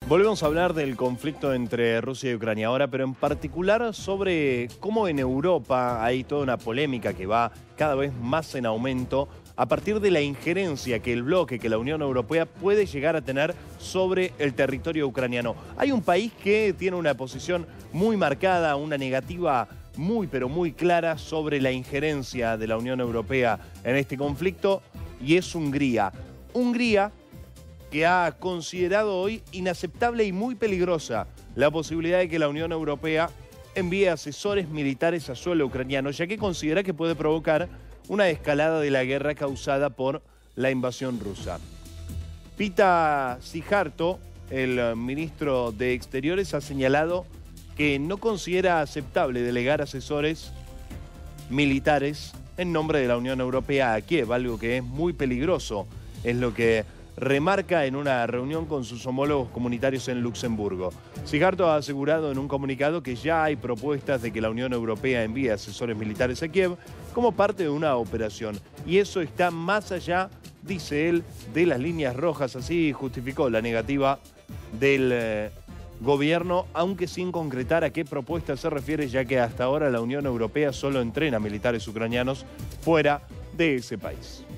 Volvemos a hablar del conflicto entre Rusia y Ucrania ahora, pero en particular sobre cómo en Europa hay toda una polémica que va cada vez más en aumento a partir de la injerencia que el bloque, que la Unión Europea puede llegar a tener sobre el territorio ucraniano. Hay un país que tiene una posición muy marcada, una negativa muy pero muy clara sobre la injerencia de la Unión Europea en este conflicto, y es Hungría. Hungría que ha considerado hoy inaceptable y muy peligrosa la posibilidad de que la Unión Europea envíe asesores militares a suelo ucraniano, ya que considera que puede provocar una escalada de la guerra causada por la invasión rusa. Pita Sijarto, el ministro de Exteriores, ha señalado que no considera aceptable delegar asesores militares en nombre de la Unión Europea a Kiev, algo que es muy peligroso, es lo que remarca en una reunión con sus homólogos comunitarios en Luxemburgo. Sijarto ha asegurado en un comunicado que ya hay propuestas de que la Unión Europea envíe asesores militares a Kiev como parte de una operación. Y eso está más allá, dice él, de las líneas rojas. Así justificó la negativa del gobierno, aunque sin concretar a qué propuesta se refiere, ya que hasta ahora la Unión Europea solo entrena militares ucranianos fuera de ese país.